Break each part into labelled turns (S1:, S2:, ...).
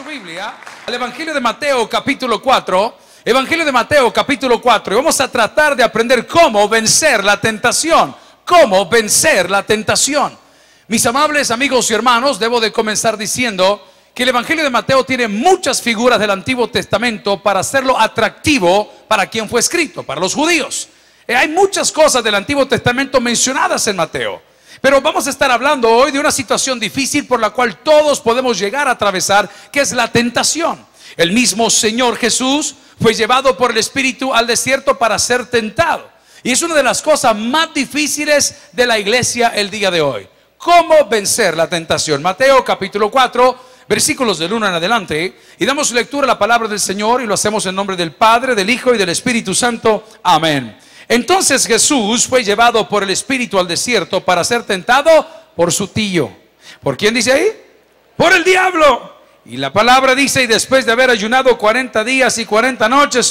S1: Biblia al Evangelio de Mateo capítulo 4. Evangelio de Mateo capítulo 4. Y vamos a tratar de aprender cómo vencer la tentación. Cómo vencer la tentación. Mis amables amigos y hermanos, debo de comenzar diciendo que el Evangelio de Mateo tiene muchas figuras del Antiguo Testamento para hacerlo atractivo para quien fue escrito, para los judíos. Hay muchas cosas del Antiguo Testamento mencionadas en Mateo. Pero vamos a estar hablando hoy de una situación difícil por la cual todos podemos llegar a atravesar, que es la tentación. El mismo Señor Jesús fue llevado por el Espíritu al desierto para ser tentado. Y es una de las cosas más difíciles de la iglesia el día de hoy. ¿Cómo vencer la tentación? Mateo capítulo 4, versículos del 1 en adelante. Y damos lectura a la palabra del Señor y lo hacemos en nombre del Padre, del Hijo y del Espíritu Santo. Amén. Entonces Jesús fue llevado por el Espíritu al desierto para ser tentado por su tío. ¿Por quién dice ahí? Por el diablo. Y la palabra dice, y después de haber ayunado 40 días y 40 noches,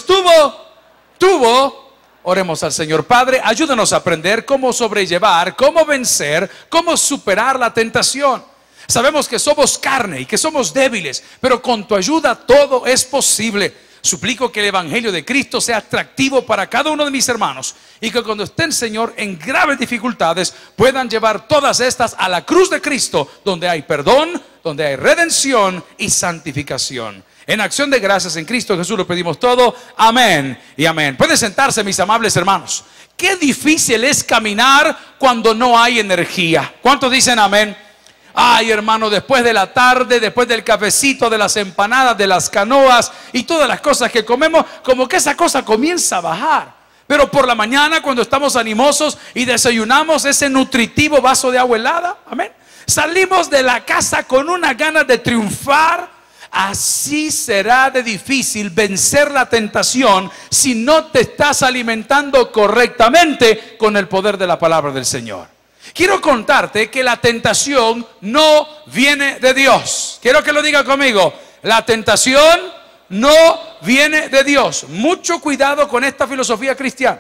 S1: oremos al Señor. Padre, ayúdanos a aprender cómo sobrellevar, cómo vencer, cómo superar la tentación. Sabemos que somos carne y que somos débiles, pero con tu ayuda todo es posible. Suplico que el Evangelio de Cristo sea atractivo para cada uno de mis hermanos y que cuando estén, Señor, en graves dificultades puedan llevar todas estas a la cruz de Cristo, donde hay perdón, donde hay redención y santificación. En acción de gracias en Cristo Jesús lo pedimos todo. Amén y amén. Pueden sentarse, mis amables hermanos. Qué difícil es caminar cuando no hay energía. ¿Cuántos dicen amén? Ay, hermano, después de la tarde, después del cafecito, de las empanadas, de las canoas y todas las cosas que comemos, como que esa cosa comienza a bajar. Pero por la mañana, cuando estamos animosos y desayunamos ese nutritivo vaso de agua helada, amén, salimos de la casa con una gana de triunfar. Así será de difícil vencer la tentación si no te estás alimentando correctamente con el poder de la palabra del Señor. Quiero contarte que la tentación no viene de Dios. Quiero que lo diga conmigo. La tentación no viene de Dios. Mucho cuidado con esta filosofía cristiana.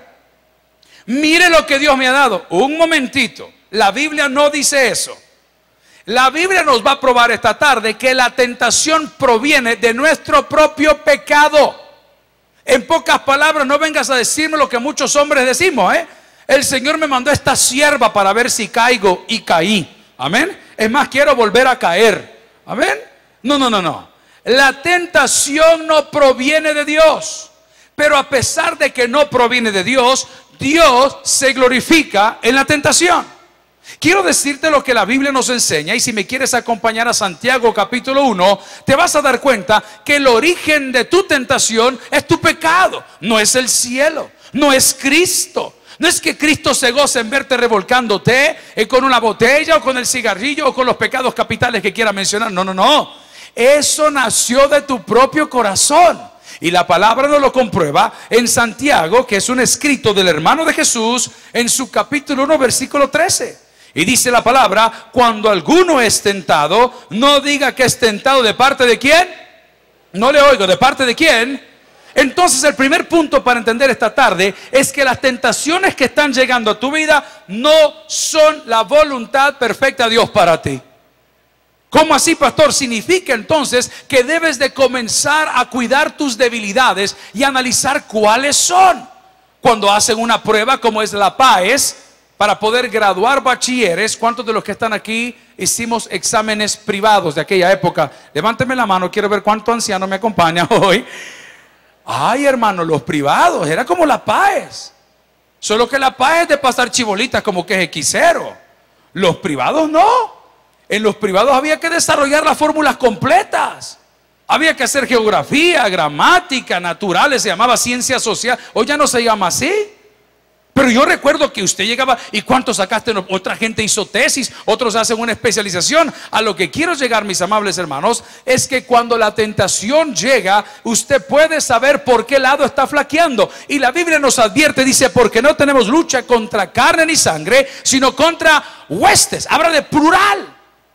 S1: Mire lo que Dios me ha dado. Un momentito. La Biblia no dice eso. La Biblia nos va a probar esta tarde que la tentación proviene de nuestro propio pecado. En pocas palabras, no vengas a decirme lo que muchos hombres decimos, El Señor me mandó esta sierva para ver si caigo, y caí. Amén. Es más, quiero volver a caer. Amén. No. La tentación no proviene de Dios. Pero a pesar de que no proviene de Dios, Dios se glorifica en la tentación. Quiero decirte lo que la Biblia nos enseña. Y si me quieres acompañar a Santiago capítulo 1, te vas a dar cuenta que el origen de tu tentación es tu pecado. No es el cielo, no es Cristo. No es que Cristo se goce en verte revolcándote con una botella o con el cigarrillo o con los pecados capitales que quiera mencionar. No. Eso nació de tu propio corazón. Y la palabra nos lo comprueba en Santiago, que es un escrito del hermano de Jesús, en su capítulo 1, versículo 13. Y dice la palabra: cuando alguno es tentado, no diga que es tentado de parte de quién. No le oigo, ¿de parte de quién? Entonces el primer punto para entender esta tarde es que las tentaciones que están llegando a tu vida no son la voluntad perfecta de Dios para ti. ¿Cómo así, pastor? Significa entonces que debes de comenzar a cuidar tus debilidades y analizar cuáles son. Cuando hacen una prueba como es la PAES para poder graduar bachilleres, ¿cuántos de los que están aquí hicimos exámenes privados de aquella época? Levánteme la mano, quiero ver cuánto anciano me acompaña hoy. Ay, hermano, los privados, era como la PAES. Solo que la PAES es de pasar chibolitas como que es equisero. Los privados no. En los privados había que desarrollar las fórmulas completas. Había que hacer geografía, gramática, naturales, se llamaba ciencia social. Hoy ya no se llama así. Pero yo recuerdo que usted llegaba, ¿y cuánto sacaste? Otra gente hizo tesis, otros hacen una especialización. A lo que quiero llegar, mis amables hermanos, es que cuando la tentación llega, usted puede saber por qué lado está flaqueando. Y la Biblia nos advierte, dice, porque no tenemos lucha contra carne ni sangre, sino contra huestes. Habla de plural.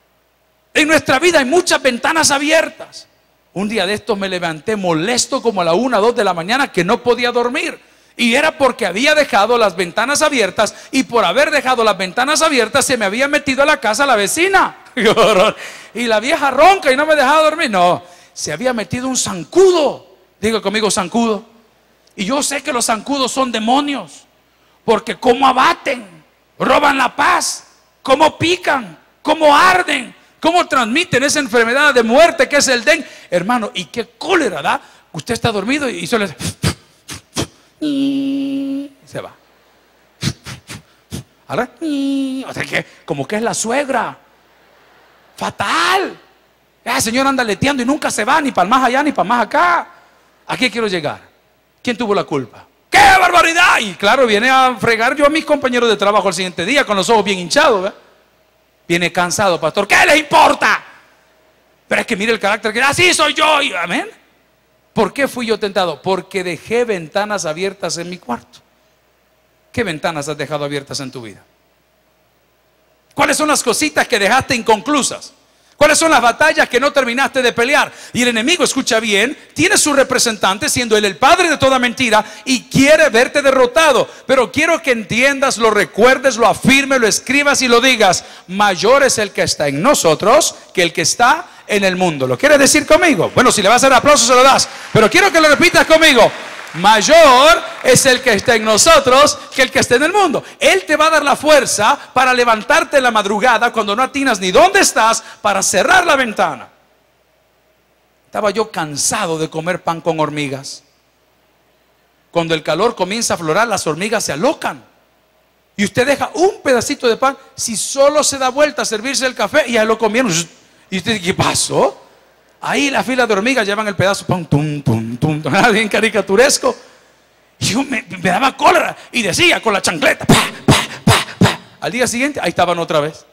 S1: En nuestra vida hay muchas ventanas abiertas. Un día de estos me levanté molesto como a la 1, 2 de la mañana, que no podía dormir. Y era porque había dejado las ventanas abiertas. Y por haber dejado las ventanas abiertas se me había metido a la casa la vecina. Y la vieja ronca y no me dejaba dormir. No, se había metido un zancudo. Diga conmigo, zancudo. Y yo sé que los zancudos son demonios, porque cómo abaten, roban la paz, cómo pican, cómo arden, cómo transmiten esa enfermedad de muerte que es el dengue. Hermano, y qué cólera da. Usted está dormido y solo se va. Ahora, o sea que como que es la suegra. Fatal. El señor anda leteando y nunca se va, ni para más allá ni para más acá. ¿A qué quiero llegar? ¿Quién tuvo la culpa? ¡Qué barbaridad! Y claro, viene a fregar yo a mis compañeros de trabajo el siguiente día con los ojos bien hinchados, ¿verdad? Viene cansado, pastor. ¿Qué les importa? Pero es que mire el carácter que así soy yo. Y, amén. ¿Por qué fui yo tentado? Porque dejé ventanas abiertas en mi cuarto. ¿Qué ventanas has dejado abiertas en tu vida? ¿Cuáles son las cositas que dejaste inconclusas? ¿Cuáles son las batallas que no terminaste de pelear? Y el enemigo, escucha bien, tiene su representante, siendo él el padre de toda mentira, y quiere verte derrotado. Pero quiero que entiendas, lo recuerdes, lo afirmes, lo escribas y lo digas. Mayor es el que está en nosotros que el que está en el mundo. ¿Lo quieres decir conmigo? Bueno, si le vas a dar aplauso se lo das, pero quiero que lo repitas conmigo. Mayor es el que está en nosotros que el que está en el mundo. Él te va a dar la fuerza para levantarte en la madrugada cuando no atinas ni dónde estás, para cerrar la ventana. Estaba yo cansado de comer pan con hormigas. Cuando el calor comienza a aflorar, las hormigas se alocan. Y usted deja un pedacito de pan, si solo se da vuelta a servirse el café, y ya lo comieron. Y usted dice, ¿qué pasó? Ahí la fila de hormigas llevan el pedazo, pum, tum, tum, tum, bien caricaturesco. Y yo me daba cólera y decía con la chancleta, pa, pa, pa, pa. Al día siguiente, ahí estaban otra vez.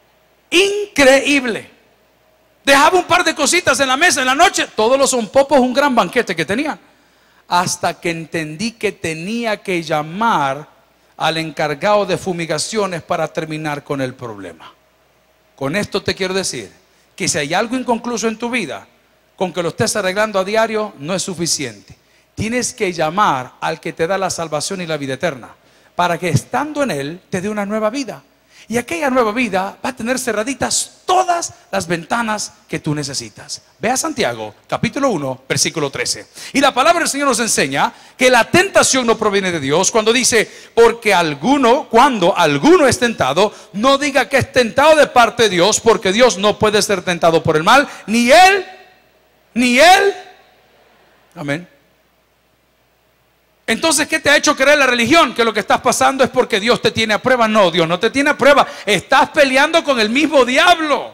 S1: Increíble. Dejaba un par de cositas en la mesa en la noche, todos los zompopos, un gran banquete que tenían. Hasta que entendí que tenía que llamar al encargado de fumigaciones para terminar con el problema. Con esto te quiero decir que si hay algo inconcluso en tu vida, con que lo estés arreglando a diario, no es suficiente. Tienes que llamar al que te da la salvación y la vida eterna, para que estando en él te dé una nueva vida. Y aquella nueva vida va a tener cerraditas todas las ventanas que tú necesitas. Ve a Santiago, capítulo 1, versículo 13. Y la palabra del Señor nos enseña que la tentación no proviene de Dios. Cuando dice, porque cuando alguno es tentado, no diga que es tentado de parte de Dios, porque Dios no puede ser tentado por el mal, ni él. Amén. Entonces, ¿qué te ha hecho creer la religión? Que lo que estás pasando es porque Dios te tiene a prueba. No, Dios no te tiene a prueba. Estás peleando con el mismo diablo.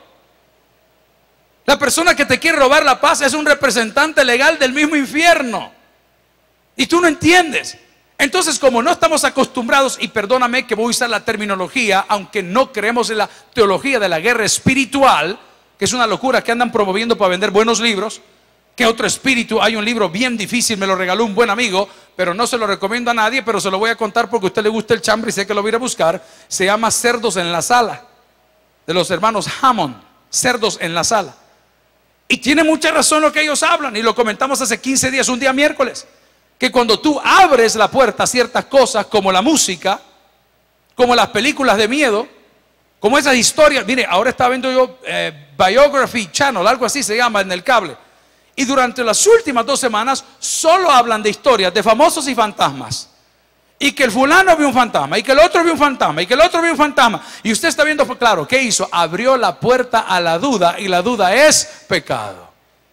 S1: La persona que te quiere robar la paz es un representante legal del mismo infierno. Y tú no entiendes. Entonces, como no estamos acostumbrados, y perdóname que voy a usar la terminología, aunque no creemos en la teología de la guerra espiritual, que es una locura que andan promoviendo para vender buenos libros. ¿Qué otro espíritu? Hay un libro bien difícil, me lo regaló un buen amigo, pero no se lo recomiendo a nadie, pero se lo voy a contar porque a usted le gusta el chambre y sé que lo voy a ir a buscar. Se llama Cerdos en la Sala, de los hermanos Hammond. Cerdos en la Sala. Y tiene mucha razón lo que ellos hablan, y lo comentamos hace 15 días, un día miércoles, que cuando tú abres la puerta a ciertas cosas, como la música, como las películas de miedo, como esas historias. Mire, ahora estaba viendo yo Biography Channel, algo así se llama en el cable. Y durante las últimas 2 semanas solo hablan de historias de famosos y fantasmas. Y que el fulano vio un fantasma, y que el otro vio un fantasma, y que el otro vio un fantasma. Y usted está viendo, claro, ¿qué hizo? Abrió la puerta a la duda, y la duda es pecado.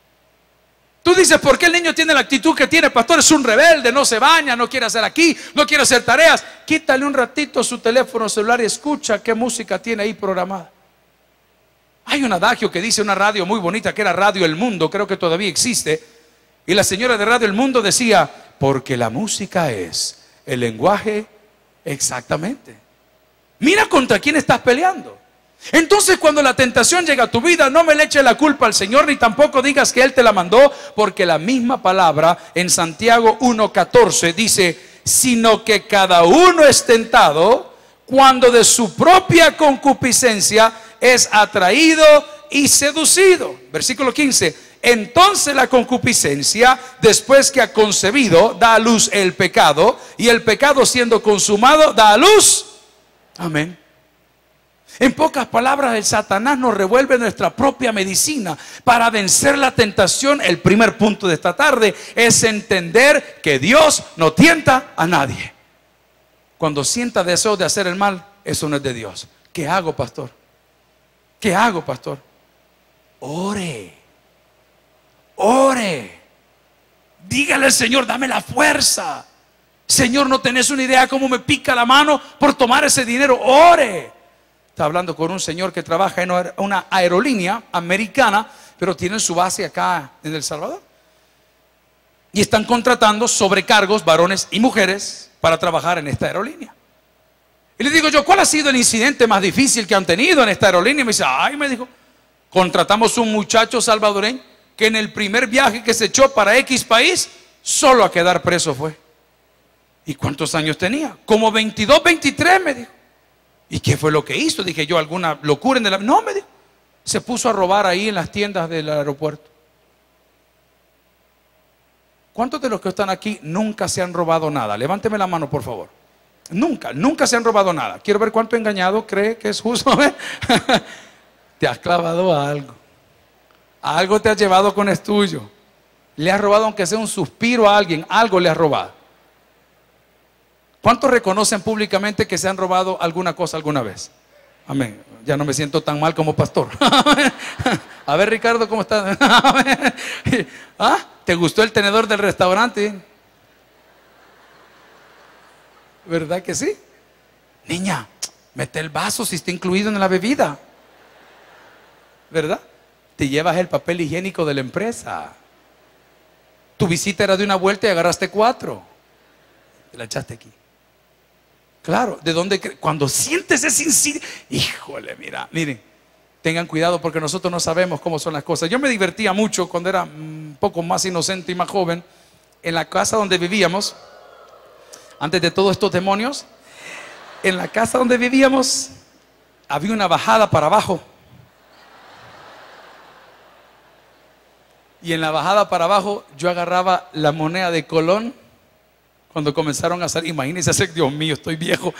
S1: Tú dices, ¿por qué el niño tiene la actitud que tiene? Pastor, es un rebelde, no se baña, no quiere hacer aquí, no quiere hacer tareas. Quítale un ratito su teléfono celular y escucha qué música tiene ahí programada. Hay un adagio que dice, una radio muy bonita, que era Radio El Mundo, creo que todavía existe. Y la señora de Radio El Mundo decía, porque la música es el lenguaje exactamente. Mira contra quién estás peleando. Entonces, cuando la tentación llega a tu vida, no me le eches la culpa al Señor, ni tampoco digas que Él te la mandó, porque la misma palabra en Santiago 1:14 dice, sino que cada uno es tentado cuando de su propia concupiscencia es atraído y seducido. Versículo 15. Entonces la concupiscencia, después que ha concebido, da a luz el pecado, y el pecado siendo consumado da a luz. Amén. En pocas palabras, el Satanás nos revuelve nuestra propia medicina. Para vencer la tentación, el primer punto de esta tarde es entender que Dios no tienta a nadie. Cuando sienta deseo de hacer el mal, eso no es de Dios. ¿Qué hago, pastor? ¿Qué hago, pastor? Ore. Ore. Dígale al Señor, dame la fuerza. Señor, no tenés una idea cómo me pica la mano por tomar ese dinero. Ore. Estaba hablando con un señor que trabaja en una aerolínea americana, pero tienen su base acá en El Salvador. Y están contratando sobrecargos, varones y mujeres, para trabajar en esta aerolínea. Y le digo yo, ¿cuál ha sido el incidente más difícil que han tenido en esta aerolínea? Y me dice, ay, me dijo, contratamos un muchacho salvadoreño que en el primer viaje que se echó para X país, solo a quedar preso fue. ¿Y cuántos años tenía? Como 22, 23, me dijo. ¿Y qué fue lo que hizo? Dije yo, ¿alguna locura en el... No, me dijo, se puso a robar ahí en las tiendas del aeropuerto. ¿Cuántos de los que están aquí nunca se han robado nada? Levánteme la mano, por favor. Nunca se han robado nada. Quiero ver cuánto engañado cree que es justo. Te has clavado a algo. Algo te has llevado con es tuyo. Le has robado aunque sea un suspiro a alguien. Algo le has robado. ¿Cuántos reconocen públicamente que se han robado alguna cosa alguna vez? Amén. Ya no me siento tan mal como pastor. A ver, Ricardo, ¿cómo estás? ¿Ah? ¿Te gustó el tenedor del restaurante? ¿Verdad que sí? Niña, mete el vaso si está incluido en la bebida. ¿Verdad? Te llevas el papel higiénico de la empresa. Tu visita era de una vuelta y agarraste 4. Te la echaste aquí. Claro, ¿de dónde? Cuando sientes ese incidente, híjole, miren, tengan cuidado porque nosotros no sabemos cómo son las cosas. Yo me divertía mucho cuando era un poco más inocente y más joven. En la casa donde vivíamos, antes de todos estos demonios, en la casa donde vivíamos había una bajada para abajo. Y en la bajada para abajo yo agarraba la moneda de Colón. Cuando comenzaron a hacer, imagínense, Dios mío, estoy viejo.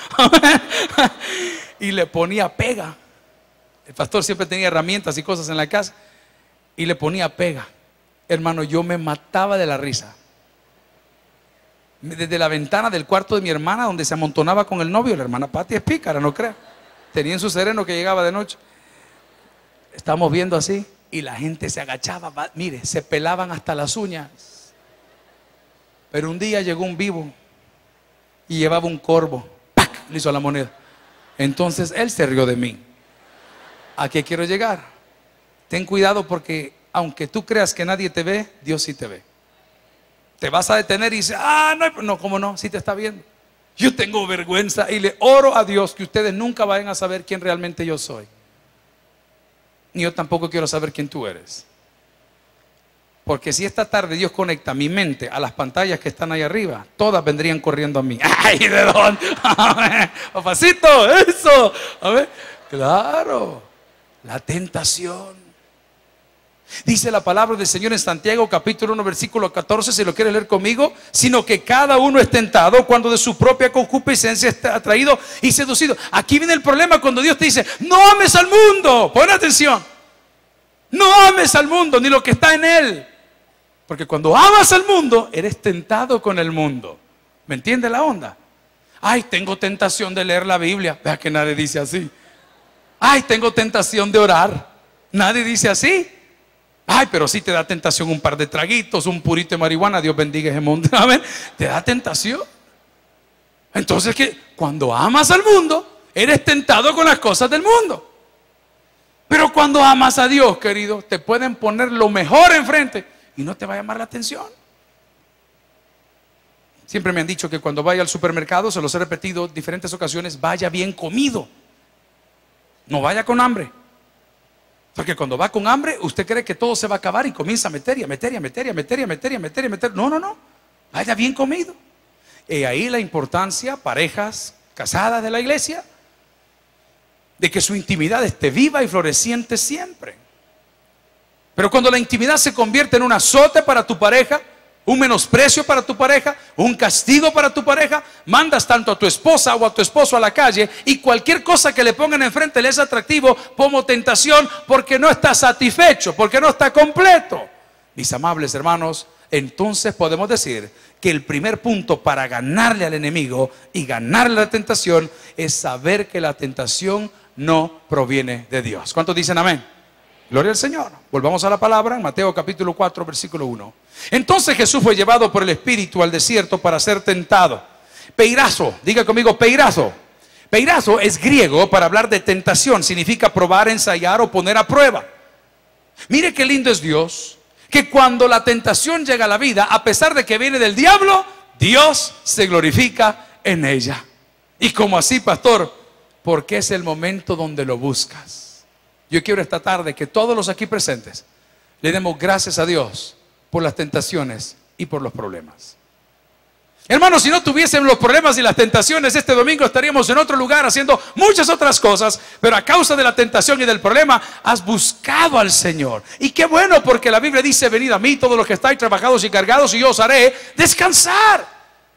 S1: Y le ponía pega. El pastor siempre tenía herramientas y cosas en la casa. Y le ponía pega. Hermano, yo me mataba de la risa. Desde la ventana del cuarto de mi hermana, donde se amontonaba con el novio. La hermana Pati es pícara, no crea. Tenía en su sereno que llegaba de noche. Estamos viendo así. Y la gente se agachaba. Mire, se pelaban hasta las uñas. Pero un día llegó un vivo y llevaba un corvo. ¡Pac! Le hizo la moneda. Entonces él se rió de mí. ¿A qué quiero llegar? Ten cuidado porque aunque tú creas que nadie te ve, Dios sí te ve. Te vas a detener y dices, no, ¿cómo no? Sí te está viendo. Yo tengo vergüenza y le oro a Dios que ustedes nunca vayan a saber quién realmente yo soy. Ni yo tampoco quiero saber quién tú eres. Porque si esta tarde Dios conecta mi mente a las pantallas que están ahí arriba, todas vendrían corriendo a mí. ¡Ay, de dónde! ¡Papacito! ¡Eso! A ver, claro, la tentación. Dice la palabra del Señor en Santiago capítulo 1 versículo 14, si lo quieres leer conmigo, sino que cada uno es tentado cuando de su propia concupiscencia está atraído y seducido. Aquí viene el problema cuando Dios te dice, no ames al mundo. Pon atención. No ames al mundo ni lo que está en él. Porque cuando amas al mundo, eres tentado con el mundo. ¿Me entiende la onda? Ay, tengo tentación de leer la Biblia. Vea que nadie dice así. Ay, tengo tentación de orar. Nadie dice así. Ay, pero sí te da tentación un par de traguitos, un purito de marihuana. Dios bendiga ese mundo. Amén. Te da tentación. Entonces, que cuando amas al mundo, eres tentado con las cosas del mundo. Pero cuando amas a Dios, querido, te pueden poner lo mejor enfrente y no te va a llamar la atención. Siempre me han dicho que cuando vaya al supermercado, se los he repetido en diferentes ocasiones, vaya bien comido. No vaya con hambre. Porque cuando va con hambre, usted cree que todo se va a acabar y comienza a meter y a meter y a meter y a meter y a meter y a meter y a meter. No. Vaya bien comido. Y ahí la importancia, parejas casadas de la iglesia, de que su intimidad esté viva y floreciente siempre. Pero cuando la intimidad se convierte en un azote para tu pareja, un menosprecio para tu pareja, un castigo para tu pareja, mandas tanto a tu esposa o a tu esposo a la calle y cualquier cosa que le pongan enfrente le es atractivo como tentación porque no está satisfecho, porque no está completo. Mis amables hermanos, entonces podemos decir que el primer punto para ganarle al enemigo y ganarle la tentación es saber que la tentación no proviene de Dios. ¿Cuántos dicen amén? Gloria al Señor. Volvamos a la palabra en Mateo capítulo 4 versículo 1. Entonces Jesús fue llevado por el Espíritu al desierto para ser tentado. Peirazo, diga conmigo peirazo. Peirazo es griego para hablar de tentación, significa probar, ensayar o poner a prueba. Mire qué lindo es Dios, que cuando la tentación llega a la vida, a pesar de que viene del diablo, Dios se glorifica en ella. Y como así, pastor, porque es el momento donde lo buscas. Yo quiero esta tarde que todos los aquí presentes le demos gracias a Dios por las tentaciones y por los problemas. Hermanos, si no tuviesen los problemas y las tentaciones, este domingo estaríamos en otro lugar haciendo muchas otras cosas, pero a causa de la tentación y del problema has buscado al Señor. Y qué bueno, porque la Biblia dice: venid a mí todos los que estáis trabajados y cargados y yo os haré descansar.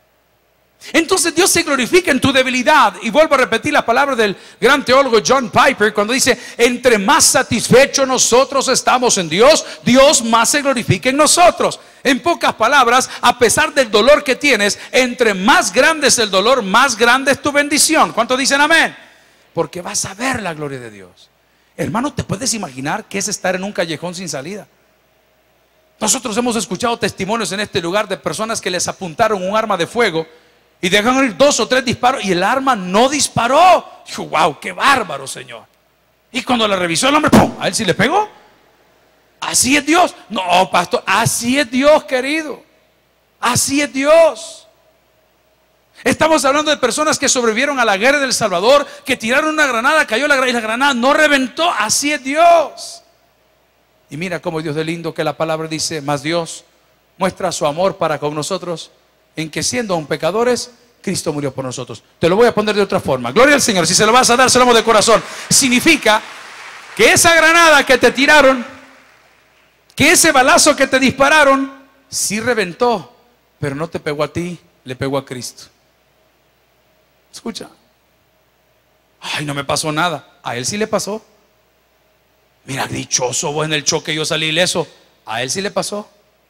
S1: Entonces Dios se glorifica en tu debilidad. Y vuelvo a repetir las palabras del gran teólogo John Piper cuando dice: entre más satisfechos nosotros estamos en Dios, Dios más se glorifica en nosotros. En pocas palabras, a pesar del dolor que tienes, entre más grande es el dolor, más grande es tu bendición. ¿Cuántos dicen amén? Porque vas a ver la gloria de Dios. Hermano, ¿te puedes imaginar qué es estar en un callejón sin salida? Nosotros hemos escuchado testimonios en este lugar de personas que les apuntaron un arma de fuego y dejaron ir 2 o 3 disparos y el arma no disparó. Dijo: wow, qué bárbaro, Señor. Y cuando la revisó el hombre, ¡pum!, a él sí le pegó. Así es Dios. No, pastor, así es Dios, querido. Así es Dios. Estamos hablando de personas que sobrevivieron a la guerra del Salvador, que tiraron una granada, cayó la granada y la granada no reventó. Así es Dios. Y mira cómo Dios de lindo que la palabra dice: mas Dios muestra su amor para con nosotros, en que siendo aún pecadores, Cristo murió por nosotros. Te lo voy a poner de otra forma. Gloria al Señor. Si se lo vas a dar, se lo damos de corazón. Significa que esa granada que te tiraron, que ese balazo que te dispararon, sí reventó, pero no te pegó a ti, le pegó a Cristo. Escucha. Ay, no me pasó nada. A él sí le pasó. Mira, dichoso vos, en el choque yo salí ileso. A él sí le pasó.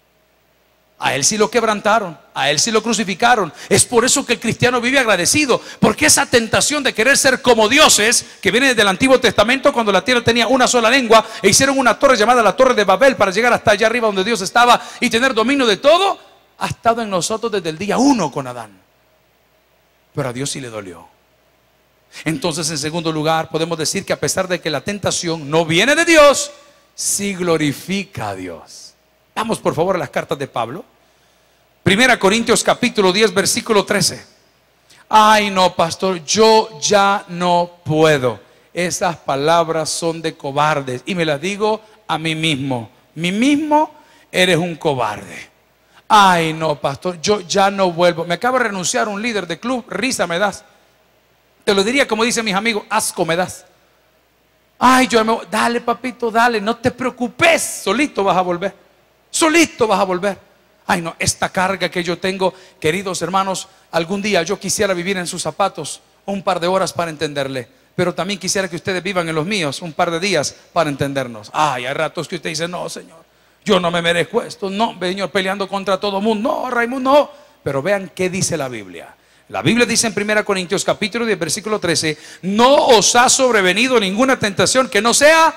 S1: A él sí lo quebrantaron, a él sí lo crucificaron. Es por eso que el cristiano vive agradecido, porque esa tentación de querer ser como dioses, que viene desde el Antiguo Testamento, cuando la tierra tenía una sola lengua e hicieron una torre llamada la Torre de Babel para llegar hasta allá arriba donde Dios estaba y tener dominio de todo, ha estado en nosotros desde el día 1 con Adán. Pero a Dios sí le dolió. Entonces, en segundo lugar, podemos decir que a pesar de que la tentación no viene de Dios, sí glorifica a Dios. Vamos por favor a las cartas de Pablo. 1 Corintios capítulo 10 versículo 13. Ay no, pastor, yo ya no puedo. Esas palabras son de cobardes. Y me las digo a mí mismo. Mí mismo, eres un cobarde. Ay no, pastor, yo ya no vuelvo. Me acaba de renunciar un líder de club. Risa me das. Te lo diría como dicen mis amigos: asco me das. Ay, dale papito, dale, no te preocupes. Solito vas a volver. Solito vas a volver. Ay no, esta carga que yo tengo, queridos hermanos, algún día yo quisiera vivir en sus zapatos un par de horas para entenderle, pero también quisiera que ustedes vivan en los míos un par de días para entendernos. Ay, hay ratos que usted dice: no, Señor, yo no me merezco esto. No, Señor, peleando contra todo mundo. No, Raimundo, no. Pero vean qué dice la Biblia. La Biblia dice en 1 Corintios capítulo 10 versículo 13: no os ha sobrevenido ninguna tentación que no sea.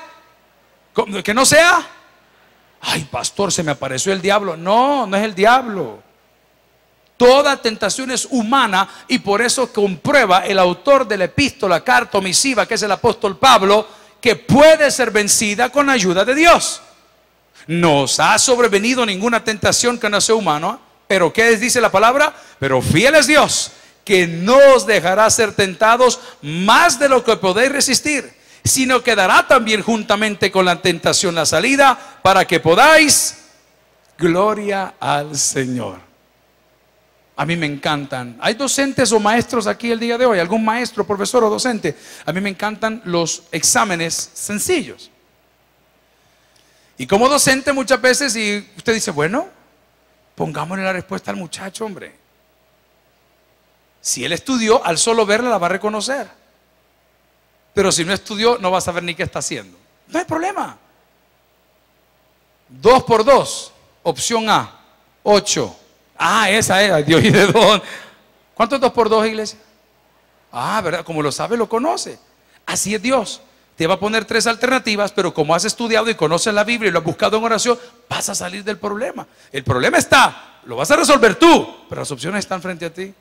S1: Ay, pastor, se me apareció el diablo. No, no es el diablo. Toda tentación es humana y por eso comprueba el autor de la epístola, carta o misiva, que es el apóstol Pablo, que puede ser vencida con la ayuda de Dios. No os ha sobrevenido ninguna tentación que no sea humana, pero ¿qué dice la palabra? Pero fiel es Dios, que no os dejará ser tentados más de lo que podéis resistir, sino que dará también juntamente con la tentación la salida para que podáis. Gloria al Señor. A mí me encantan. ¿Hay docentes o maestros aquí el día de hoy? ¿Algún maestro, profesor o docente? A mí me encantan los exámenes sencillos. Y como docente muchas veces, y usted dice: bueno, Pongámosle la respuesta al muchacho, hombre. Si él estudió, al solo verla la va a reconocer. Pero si no estudió, no va a saber ni qué está haciendo. No hay problema. 2 por 2, opción A, 8. Ah, esa es, Dios y de don. ¿Cuánto es 2 por 2, iglesia? Ah, ¿verdad? Como lo sabe, lo conoce. Así es Dios. Te va a poner 3 alternativas, pero como has estudiado y conoces la Biblia y lo has buscado en oración, vas a salir del problema. El problema está, lo vas a resolver tú, pero las opciones están frente a ti.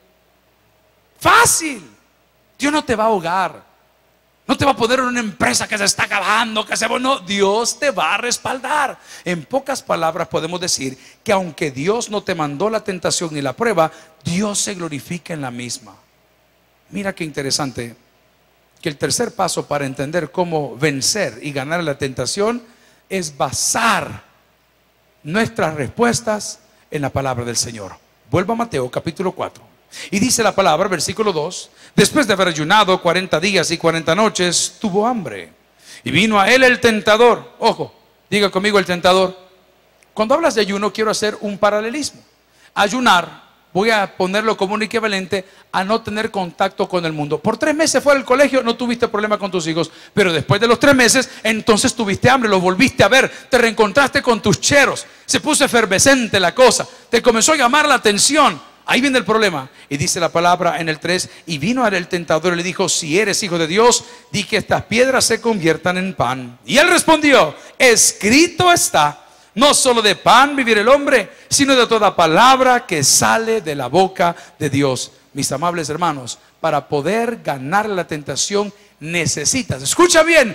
S1: Fácil. Dios no te va a ahogar. No te va a poner en una empresa que se está acabando, no, Dios te va a respaldar. En pocas palabras podemos decir que aunque Dios no te mandó la tentación ni la prueba, Dios se glorifica en la misma. Mira qué interesante que el tercer paso para entender cómo vencer y ganar la tentación es basar nuestras respuestas en la palabra del Señor. Vuelvo a Mateo capítulo 4. Y dice la palabra, versículo 2: después de haber ayunado 40 días y 40 noches, tuvo hambre. Y vino a él el tentador. Ojo, diga conmigo el tentador. Cuando hablas de ayuno, quiero hacer un paralelismo. Ayunar, voy a ponerlo como un equivalente a no tener contacto con el mundo. Por 3 meses fuera del colegio, no tuviste problema con tus hijos. Pero después de los 3 meses, entonces tuviste hambre, los volviste a ver, te reencontraste con tus cheros, se puso efervescente la cosa, te comenzó a llamar la atención. Ahí viene el problema. Y dice la palabra en el 3: y vino a él el tentador y le dijo: si eres hijo de Dios, di que estas piedras se conviertan en pan. Y él respondió: escrito está, no solo de pan vivirá el hombre, sino de toda palabra que sale de la boca de Dios. Mis amables hermanos, para poder ganar la tentación necesitas, escucha bien,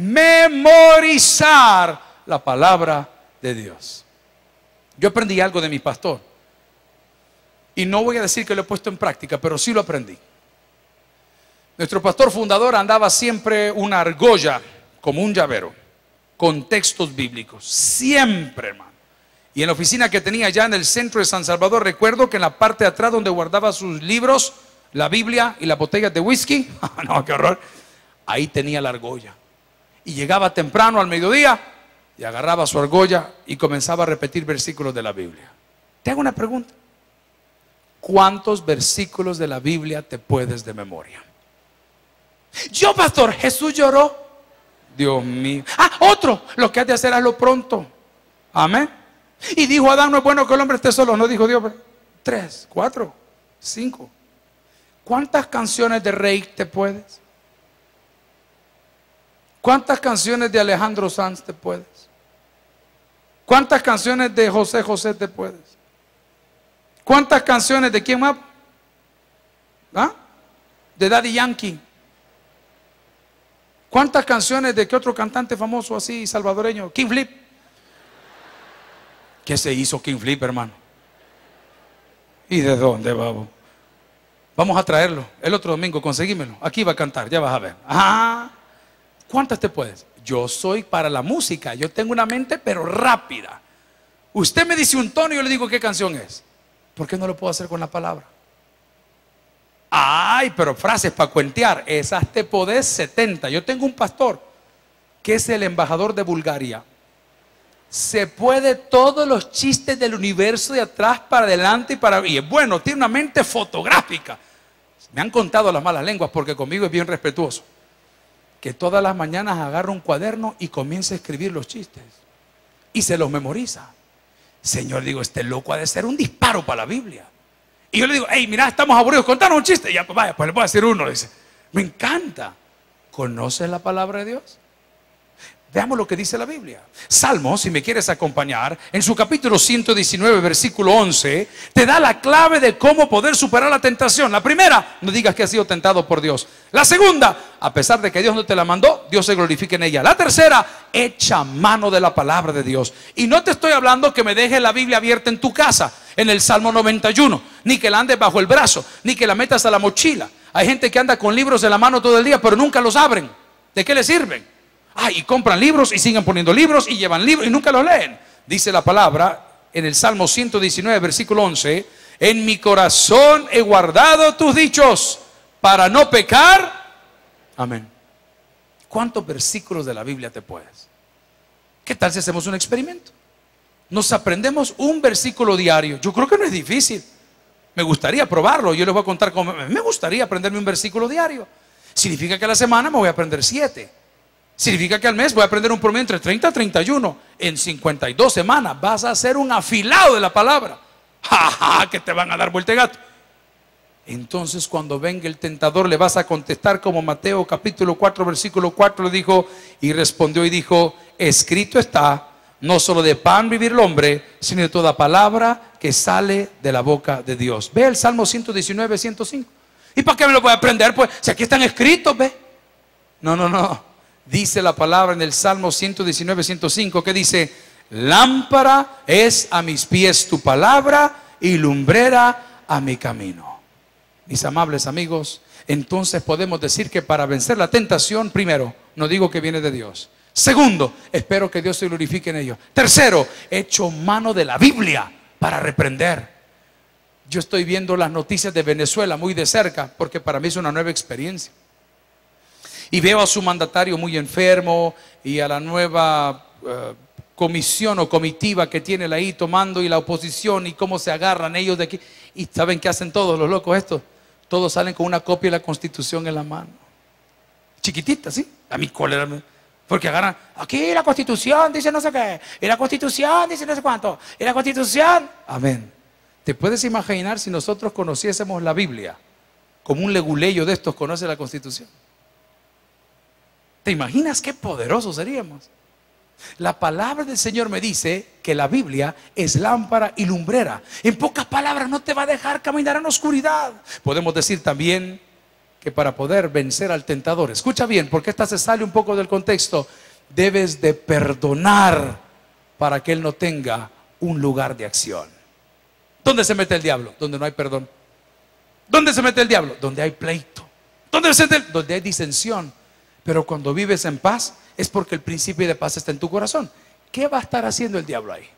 S1: memorizar la palabra de Dios. Yo aprendí algo de mi pastor. Y no voy a decir que lo he puesto en práctica, pero sí lo aprendí. Nuestro pastor fundador andaba siempre una argolla, como un llavero, con textos bíblicos. Siempre, hermano. Y en la oficina que tenía allá en el centro de San Salvador, recuerdo que en la parte de atrás donde guardaba sus libros, la Biblia y las botellas de whisky, no, qué horror, ahí tenía la argolla. Y llegaba temprano al mediodía y agarraba su argolla y comenzaba a repetir versículos de la Biblia. Te hago una pregunta. ¿Cuántos versículos de la Biblia te puedes de memoria? Yo, pastor, Jesús lloró. Dios mío. Ah, otro, lo que has de hacer, hazlo pronto. Amén. Y dijo Adán: no es bueno que el hombre esté solo. No dijo Dios. 3, 4, 5. ¿Cuántas canciones de Rey te puedes? ¿Cuántas canciones de Alejandro Sanz te puedes? ¿Cuántas canciones de José José te puedes? ¿Cuántas canciones de quién más? ¿Ah? De Daddy Yankee. ¿Cuántas canciones de qué otro cantante famoso así salvadoreño? King Flip. ¿Qué se hizo King Flip, hermano? ¿Y de dónde, babo? Vamos a traerlo el otro domingo, conseguímelo. Aquí va a cantar, ya vas a ver. Ah, ¿cuántas te puedes? Yo soy para la música, yo tengo una mente pero rápida. Usted me dice un tono y yo le digo qué canción es. ¿Por qué no lo puedo hacer con la palabra? Ay, pero frases para cuentear, esas te podés 70. Yo tengo un pastor que es el embajador de Bulgaria. Se puede todos los chistes del universo de atrás para adelante y es bueno, tiene una mente fotográfica. Me han contado las malas lenguas porque conmigo es bien respetuoso. Que todas las mañanas agarra un cuaderno y comienza a escribir los chistes y se los memoriza. Señor, digo, este loco ha de ser un disparo para la Biblia. Y yo le digo: hey, mira, estamos aburridos, contanos un chiste. Y ya, pues vaya, pues le voy a decir uno. Dice: me encanta. ¿Conoces la palabra de Dios? Veamos lo que dice la Biblia. Salmo, si me quieres acompañar, en su capítulo 119, versículo 11, te da la clave de cómo poder superar la tentación. La primera, no digas que has sido tentado por Dios. La segunda, a pesar de que Dios no te la mandó, Dios se glorifica en ella. La tercera, echa mano de la palabra de Dios. Y no te estoy hablando que me dejes la Biblia abierta en tu casa, en el Salmo 91, ni que la andes bajo el brazo, ni que la metas a la mochila. Hay gente que anda con libros en la mano todo el día, pero nunca los abren. ¿De qué les sirven? Y compran libros y siguen poniendo libros y llevan libros y nunca los leen. Dice la palabra en el Salmo 119, versículo 11: en mi corazón he guardado tus dichos para no pecar. Amén. ¿Cuántos versículos de la Biblia te puedes? ¿Qué tal si hacemos un experimento? nos aprendemos un versículo diario. Yo creo que no es difícil. Me gustaría probarlo. Yo les voy a contar cómo me gustaría aprenderme un versículo diario. Significa que a la semana me voy a aprender 7. Significa que al mes voy a aprender un promedio entre 30 a 31. En 52 semanas vas a ser un afilado de la palabra. ¡Ja, ja! Que te van a dar vuelta de gato. Entonces cuando venga el tentador le vas a contestar como Mateo capítulo 4 versículo 4 le dijo, y respondió y dijo, escrito está, no solo de pan vivir el hombre, sino de toda palabra que sale de la boca de Dios. Ve el Salmo 119, 105. ¿Y para qué me lo voy a aprender? Pues si aquí están escritos, ve. No. Dice la palabra en el Salmo 119, 105 que dice, lámpara es a mis pies tu palabra y lumbrera a mi camino. Mis amables amigos, entonces podemos decir que para vencer la tentación, primero, no digo que viene de Dios. Segundo, espero que Dios se glorifique en ello. Tercero, he hecho mano de la Biblia para reprender. Yo estoy viendo las noticias de Venezuela muy de cerca, porque para mí es una nueva experiencia. Y veo a su mandatario muy enfermo y a la nueva comisión o comitiva que tiene ahí tomando, y la oposición, y cómo se agarran ellos de aquí. Y ¿saben qué hacen todos los locos estos? Todos salen con una copia de la Constitución en la mano. Chiquitita, ¿sí? A mi cólera. Porque agarran, aquí la Constitución dice no sé qué, y la Constitución dice no sé cuánto, y la Constitución. Amén. ¿Te puedes imaginar si nosotros conociésemos la Biblia como un leguleyo de estos conoce la Constitución? ¿Te imaginas qué poderosos seríamos? La palabra del Señor me dice que la Biblia es lámpara y lumbrera. En pocas palabras, no te va a dejar caminar en oscuridad. Podemos decir también que para poder vencer al tentador, escucha bien, porque esta se sale un poco del contexto, debes de perdonar para que él no tenga un lugar de acción. ¿Dónde se mete el diablo? Donde no hay perdón. ¿Dónde se mete el diablo? Donde hay pleito. ¿Dónde se mete? Donde hay disensión. Pero cuando vives en paz, es porque el principio de paz está en tu corazón. ¿Qué va a estar haciendo el diablo ahí?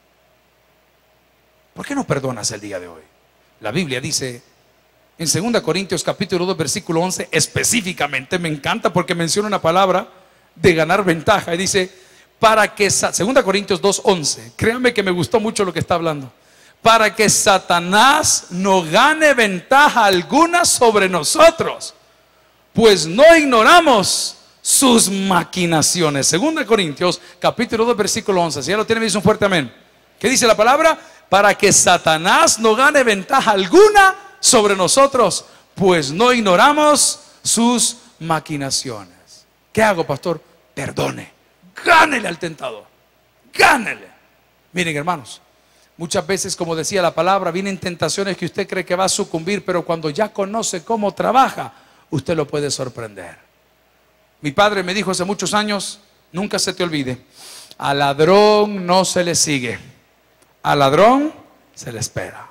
S1: ¿Por qué no perdonas el día de hoy? La Biblia dice en 2 Corintios capítulo 2 versículo 11, específicamente, me encanta porque menciona una palabra de ganar ventaja, y dice, para que, 2 Corintios 2, 11, créanme que me gustó mucho lo que está hablando, para que Satanás no gane ventaja alguna sobre nosotros, pues no ignoramos sus maquinaciones. 2 Corintios capítulo 2 versículo 11. Si ya lo tienen, me dice un fuerte amén. ¿Qué dice la palabra? Para que Satanás no gane ventaja alguna sobre nosotros, pues no ignoramos sus maquinaciones. ¿Qué hago, pastor? Perdone, gánele al tentador, gánele. Miren, hermanos, muchas veces, como decía la palabra, vienen tentaciones que usted cree que va a sucumbir, pero cuando ya conoce cómo trabaja, usted lo puede sorprender. Mi padre me dijo hace muchos años, nunca se te olvide, al ladrón no se le sigue, al ladrón se le espera.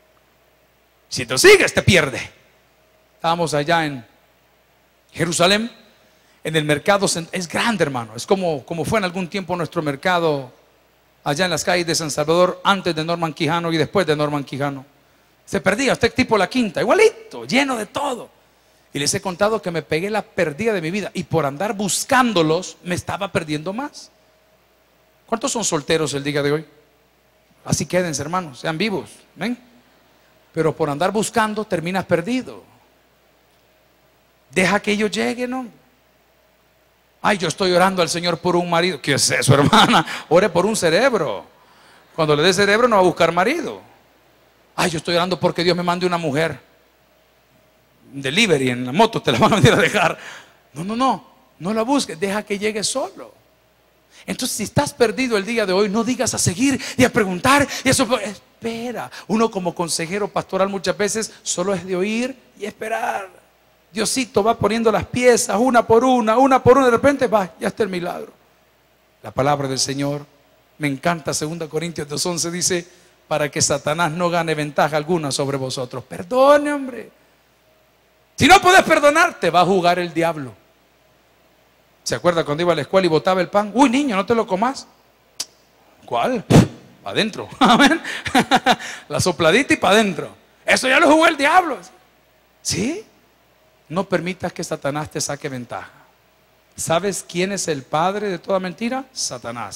S1: Si te sigues, te pierde. Estábamos allá en Jerusalén, en el mercado, es grande, hermano, es como fue en algún tiempo nuestro mercado allá en las calles de San Salvador, antes de Norman Quijano y después de Norman Quijano. Se perdía, usted tipo La Quinta, igualito, lleno de todo. Y les he contado que me pegué la pérdida de mi vida, y por andar buscándolos me estaba perdiendo más. ¿Cuántos son solteros el día de hoy? Así quédense, hermanos, sean vivos, ¿ven? Pero por andar buscando terminas perdido. Deja que ellos lleguen, ¿no? Ay, yo estoy orando al Señor por un marido. ¿Qué es eso, hermana? Ore por un cerebro. Cuando le dé cerebro no va a buscar marido. Ay, yo estoy orando porque Dios me mande una mujer. Delivery en la moto te la van a venir a dejar. No la busques, deja que llegue solo. Entonces, si estás perdido el día de hoy, no digas a seguir y a preguntar y eso. Espera. Uno como consejero pastoral muchas veces solo es de oír y esperar. Diosito va poniendo las piezas una por una, de repente va, ya está el milagro. La palabra del Señor me encanta. 2 Corintios 2:11 dice, para que Satanás no gane ventaja alguna sobre vosotros. Perdone, hombre. Si no puedes perdonar, te va a jugar el diablo. ¿Se acuerda cuando iba a la escuela y botaba el pan? Uy, niño, no te lo comas. ¿Cuál? Para adentro. Amén. La sopladita y para adentro. Eso ya lo jugó el diablo. ¿Sí? No permitas que Satanás te saque ventaja. ¿Sabes quién es el padre de toda mentira? Satanás.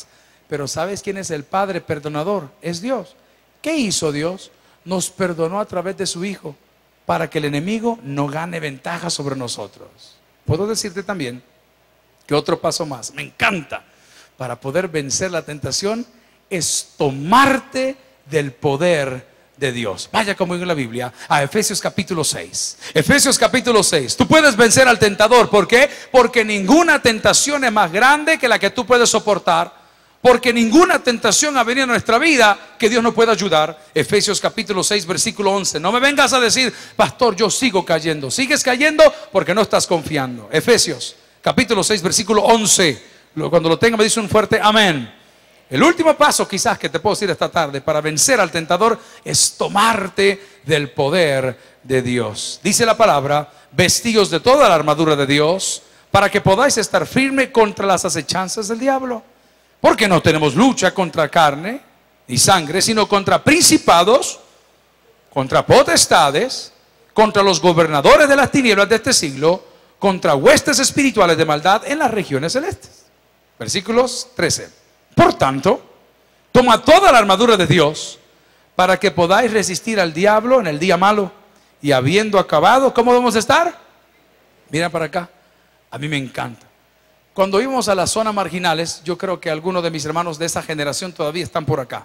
S1: Pero ¿sabes quién es el Padre perdonador? Es Dios. ¿Qué hizo Dios? Nos perdonó a través de su Hijo para que el enemigo no gane ventaja sobre nosotros. Puedo decirte también que otro paso más, me encanta, para poder vencer la tentación, es tomarte del poder de Dios. Vaya conmigo en la Biblia a Efesios capítulo 6. Efesios capítulo 6. Tú puedes vencer al tentador. ¿Por qué? Porque ninguna tentación es más grande que la que tú puedes soportar. Porque ninguna tentación ha venido a nuestra vida que Dios no pueda ayudar. Efesios capítulo 6 versículo 11. No me vengas a decir, pastor, yo sigo cayendo. Sigues cayendo porque no estás confiando. Efesios capítulo 6 versículo 11. Cuando lo tenga me dice un fuerte amén. El último paso quizás que te puedo decir esta tarde para vencer al tentador es tomarte del poder de Dios. Dice la palabra, vestidos de toda la armadura de Dios, para que podáis estar firme contra las acechanzas del diablo. Porque no tenemos lucha contra carne y sangre, sino contra principados, contra potestades, contra los gobernadores de las tinieblas de este siglo, contra huestes espirituales de maldad en las regiones celestes. Versículos 13. Por tanto, toma toda la armadura de Dios para que podáis resistir al diablo en el día malo, y habiendo acabado, ¿cómo debemos estar? Mira para acá, a mí me encanta. Cuando íbamos a las zonas marginales, yo creo que algunos de mis hermanos de esa generación todavía están por acá.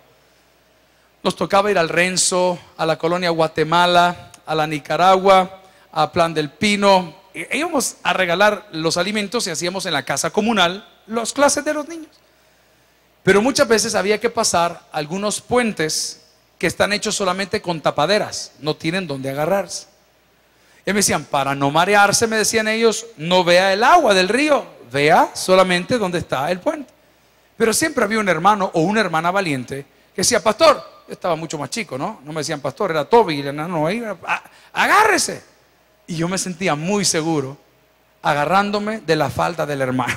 S1: Nos tocaba ir al Renzo, a la colonia Guatemala, a la Nicaragua, a Plan del Pino. Íbamos a regalar los alimentos y hacíamos en la casa comunal las clases de los niños. Pero muchas veces había que pasar algunos puentes que están hechos solamente con tapaderas, no tienen donde agarrarse. Y me decían, para no marearse, me decían ellos, no vea el agua del río, vea solamente donde está el puente. Pero siempre había un hermano o una hermana valiente que decía, pastor, yo estaba mucho más chico, ¿no? No me decían pastor, era Toby, no, agárrese. Y yo me sentía muy seguro agarrándome de la falda del hermano.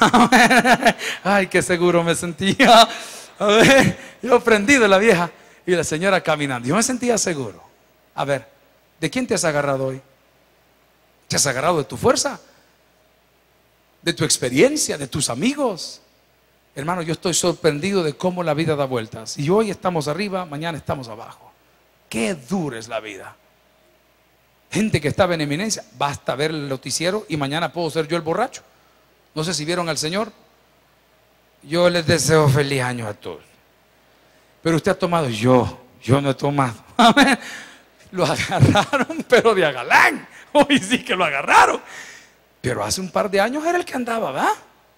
S1: Ay, qué seguro me sentía. A ver, yo prendí de la vieja y la señora caminando. Yo me sentía seguro. A ver, ¿de quién te has agarrado hoy? ¿Te has agarrado de tu fuerza? ¿De tu experiencia? ¿De tus amigos? Hermano, yo estoy sorprendido de cómo la vida da vueltas. Y hoy estamos arriba, mañana estamos abajo. Qué dura es la vida. Gente que estaba en eminencia, basta ver el noticiero y mañana puedo ser yo el borracho. No sé si vieron al Señor. Yo les deseo feliz año a todos. Pero usted ha tomado, yo no he tomado. Amén. Lo agarraron, pero de agalán. Hoy sí que lo agarraron. Pero hace un par de años era el que andaba, ¿verdad?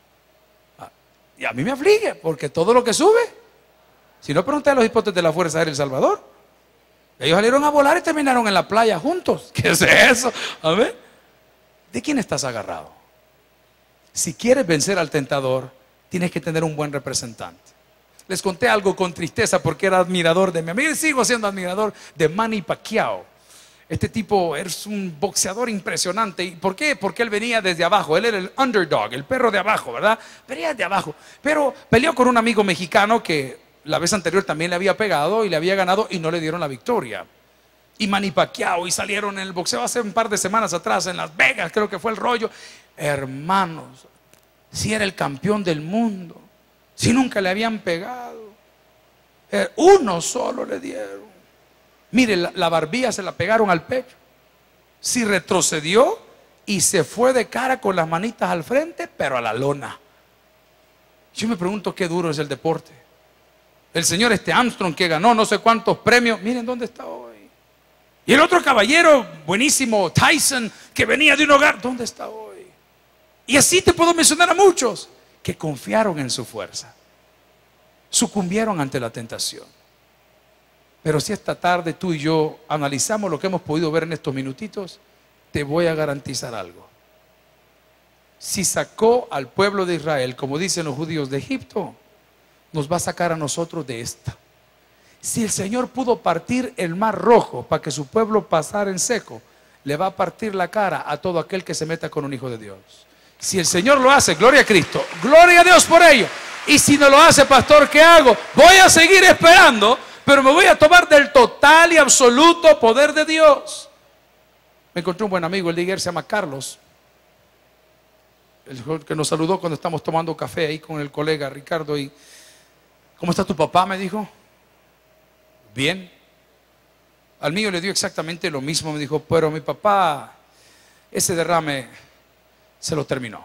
S1: Y a mí me aflige, porque todo lo que sube, si no pregunté a los hipotes de la Fuerza Aérea El Salvador, ellos salieron a volar y terminaron en la playa juntos. ¿Qué es eso? A ver, ¿de quién estás agarrado? Si quieres vencer al tentador, tienes que tener un buen representante. Les conté algo con tristeza porque era admirador de mi amigo y sigo siendo admirador de Manny Pacquiao. Este tipo es un boxeador impresionante. ¿Y por qué? Porque él venía desde abajo. Él era el underdog, el perro de abajo, ¿verdad? Venía de abajo. Pero peleó con un amigo mexicano que la vez anterior también le había pegado y le había ganado y no le dieron la victoria. Y Manny Pacquiao, y salieron en el boxeo hace un par de semanas atrás en Las Vegas, creo que fue el rollo. Hermanos, si era el campeón del mundo, si nunca le habían pegado, uno solo le dieron. Mire, la barbilla se la pegaron al pecho. Si retrocedió y se fue de cara con las manitas al frente, pero a la lona. Yo me pregunto qué duro es el deporte. El señor Armstrong que ganó no sé cuántos premios, miren dónde está hoy. Y el otro caballero buenísimo, Tyson, que venía de un hogar, ¿dónde está hoy? Y así te puedo mencionar a muchos que confiaron en su fuerza, sucumbieron ante la tentación. Pero si esta tarde tú y yo analizamos lo que hemos podido ver en estos minutitos, te voy a garantizar algo. Si sacó al pueblo de Israel, como dicen los judíos, de Egipto, nos va a sacar a nosotros de esta. Si el Señor pudo partir el mar rojo para que su pueblo pasara en seco, le va a partir la cara a todo aquel que se meta con un hijo de Dios. Si el Señor lo hace, gloria a Cristo, gloria a Dios por ello. Y si no lo hace, pastor, ¿qué hago? Voy a seguir esperando, pero me voy a tomar del total y absoluto poder de Dios. Me encontré un buen amigo, el de Iguer, se llama Carlos, el que nos saludó cuando estamos tomando café ahí con el colega Ricardo. Y ¿Cómo está tu papá?, me dijo. Bien. Al mío le dio exactamente lo mismo. Me dijo, pero mi papá, ese derrame se lo terminó.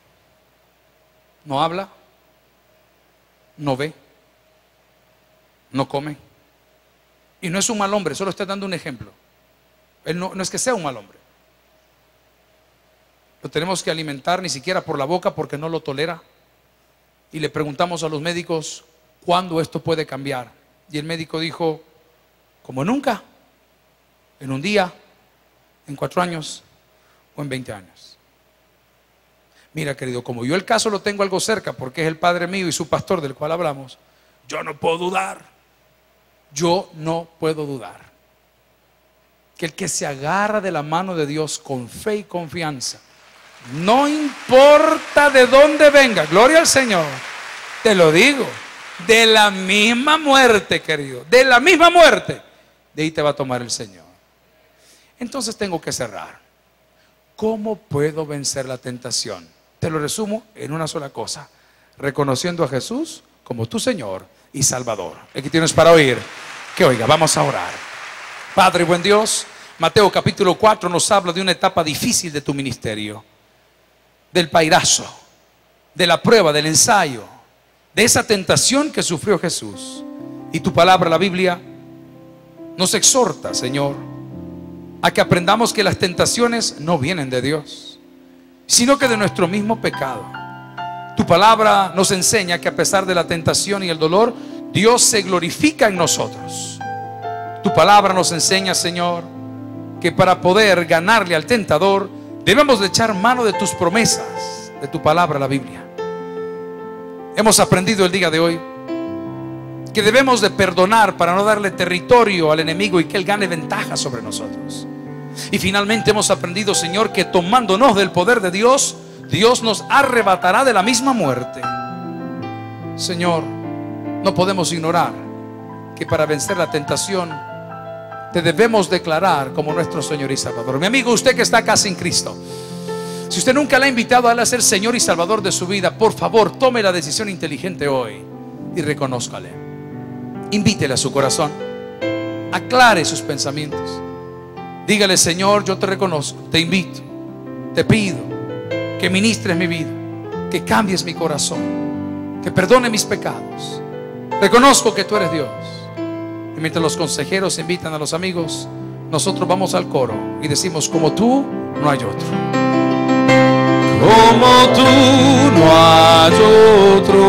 S1: No habla, no ve, no come. Y no es un mal hombre, solo estoy dando un ejemplo. Él no es que sea un mal hombre. Lo tenemos que alimentar ni siquiera por la boca porque no lo tolera. Y le preguntamos a los médicos cuándo esto puede cambiar. Y el médico dijo, como nunca, en un día, en 4 años o en 20 años. Mira, querido, como yo el caso lo tengo algo cerca porque es el padre mío y su pastor del cual hablamos, yo no puedo dudar. Yo no puedo dudar que el que se agarra de la mano de Dios con fe y confianza, no importa de dónde venga, gloria al Señor, te lo digo, de la misma muerte, querido, de la misma muerte, de ahí te va a tomar el Señor. Entonces tengo que cerrar. ¿Cómo puedo vencer la tentación? Te lo resumo en una sola cosa: reconociendo a Jesús como tu Señor y Salvador. Aquí tienes para oír, que oiga, vamos a orar. Padre buen Dios, Mateo capítulo 4 nos habla de una etapa difícil de tu ministerio, del pairazo, de la prueba, del ensayo, de esa tentación que sufrió Jesús. Y tu palabra, la Biblia, nos exhorta, Señor, a que aprendamos que las tentaciones no vienen de Dios, sino que de nuestro mismo pecado. Tu palabra nos enseña que a pesar de la tentación y el dolor, Dios se glorifica en nosotros. Tu palabra nos enseña, Señor, que para poder ganarle al tentador debemos de echar mano de tus promesas, de tu palabra, la Biblia. Hemos aprendido el día de hoy que debemos de perdonar para no darle territorio al enemigo y que él gane ventaja sobre nosotros. Y finalmente hemos aprendido, Señor, que tomándonos del poder de Dios, Dios nos arrebatará de la misma muerte. Señor, no podemos ignorar que para vencer la tentación te debemos declarar como nuestro Señor y Salvador. Mi amigo, usted que está acá sin Cristo, si usted nunca le ha invitado a él a ser Señor y Salvador de su vida, por favor, tome la decisión inteligente hoy y reconózcale. Invítele a su corazón, aclare sus pensamientos. Dígale: Señor, yo te reconozco, te invito, te pido que ministres mi vida, que cambies mi corazón, que perdone mis pecados. Reconozco que tú eres Dios. Y mientras los consejeros invitan a los amigos, nosotros vamos al coro y decimos: como tú no hay otro.
S2: Como tú no hay otro,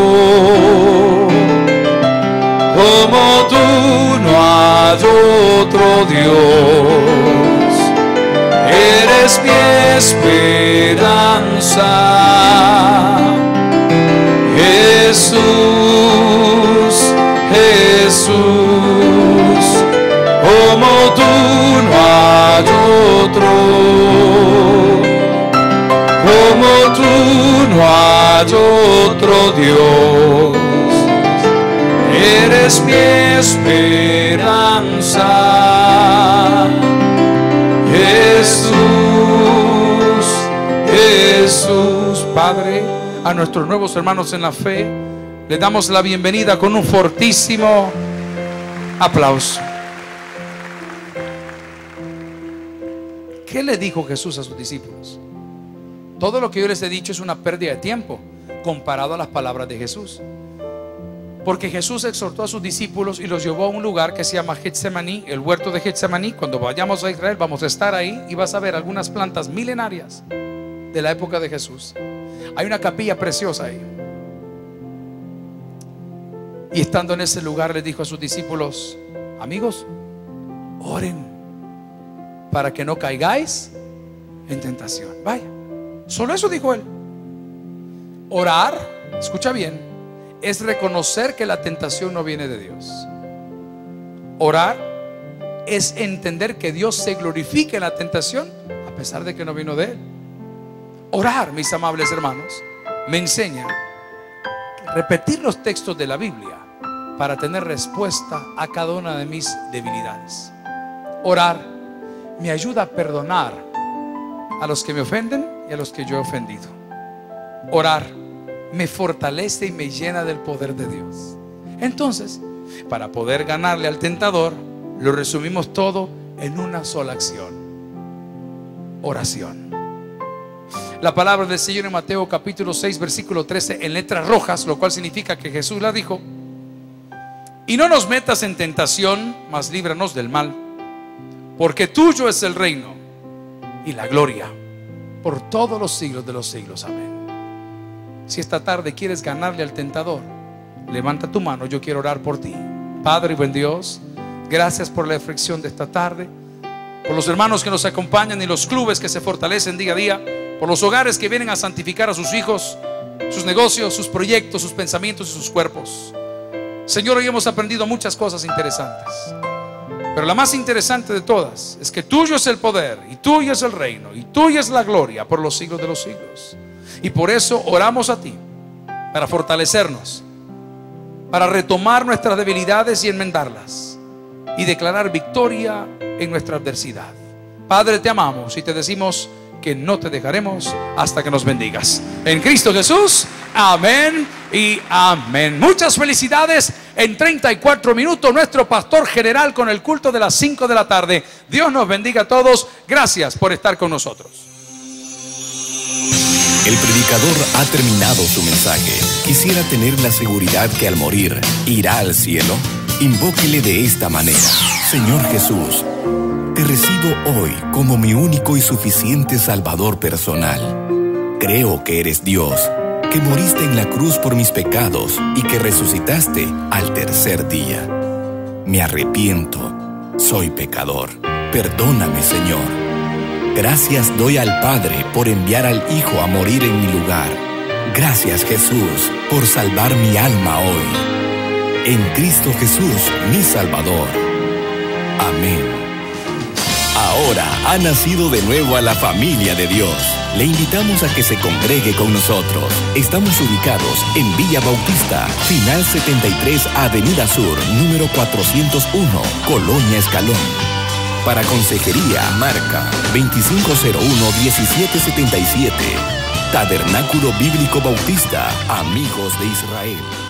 S2: como tú no hay otro Dios. Eres mi esperanza, Jesús, Jesús. Como tú no hay otro, como tú no hay otro Dios. Eres mi esperanza, Jesús, Jesús.
S1: Padre, a nuestros nuevos hermanos en la fe les damos la bienvenida con un fortísimo aplauso. ¿Qué le dijo Jesús a sus discípulos? Todo lo que yo les he dicho es una pérdida de tiempo comparado a las palabras de Jesús. Porque Jesús exhortó a sus discípulos y los llevó a un lugar que se llama Getsemaní, el huerto de Getsemaní. Cuando vayamos a Israel vamos a estar ahí y vas a ver algunas plantas milenarias de la época de Jesús. Hay una capilla preciosa ahí. Y estando en ese lugar les dijo a sus discípulos: amigos, oren para que no caigáis en tentación. Vaya, solo eso dijo él. Orar, escucha bien, es reconocer que la tentación no viene de Dios. Orar es entender que Dios se glorifica en la tentación a pesar de que no vino de Él. Orar, mis amables hermanos, me enseña a repetir los textos de la Biblia para tener respuesta a cada una de mis debilidades. Orar me ayuda a perdonar a los que me ofenden y a los que yo he ofendido. Orar me fortalece y me llena del poder de Dios. Entonces, para poder ganarle al tentador, lo resumimos todo en una sola acción: oración. La palabra del Señor en Mateo capítulo 6 versículo 13 en letras rojas, lo cual significa que Jesús la dijo: y no nos metas en tentación, mas líbranos del mal, porque tuyo es el reino y la gloria por todos los siglos de los siglos. Amén. Si esta tarde quieres ganarle al tentador, levanta tu mano, yo quiero orar por ti. Padre y buen Dios, gracias por la reflexión de esta tarde, por los hermanos que nos acompañan y los clubes que se fortalecen día a día, por los hogares que vienen a santificar a sus hijos, sus negocios, sus proyectos, sus pensamientos y sus cuerpos. Señor, hoy hemos aprendido muchas cosas interesantes, pero la más interesante de todas es que tuyo es el poder y tuyo es el reino y tuya es la gloria por los siglos de los siglos. Y por eso oramos a ti para fortalecernos, para retomar nuestras debilidades y enmendarlas y declarar victoria en nuestra adversidad. Padre, te amamos y te decimos que no te dejaremos hasta que nos bendigas. En Cristo Jesús, amén y amén. Muchas felicidades. En 34 minutos nuestro pastor general con el culto de las 5 de la tarde. Dios nos bendiga a todos. Gracias por estar con nosotros.
S3: El predicador ha terminado su mensaje. ¿Quisiera tener la seguridad que al morir irá al cielo? Invóquele de esta manera: Señor Jesús, te recibo hoy como mi único y suficiente Salvador personal. Creo que eres Dios, que moriste en la cruz por mis pecados y que resucitaste al tercer día. Me arrepiento, soy pecador. Perdóname, Señor. Gracias doy al Padre por enviar al Hijo a morir en mi lugar. Gracias, Jesús, por salvar mi alma hoy. En Cristo Jesús, mi Salvador. Amén. Ahora ha nacido de nuevo a la familia de Dios. Le invitamos a que se congregue con nosotros. Estamos ubicados en Villa Bautista, final 73, Avenida Sur, número 401, Colonia Escalón. Para consejería, marca 2501-1777. Tabernáculo Bíblico Bautista, Amigos de Israel.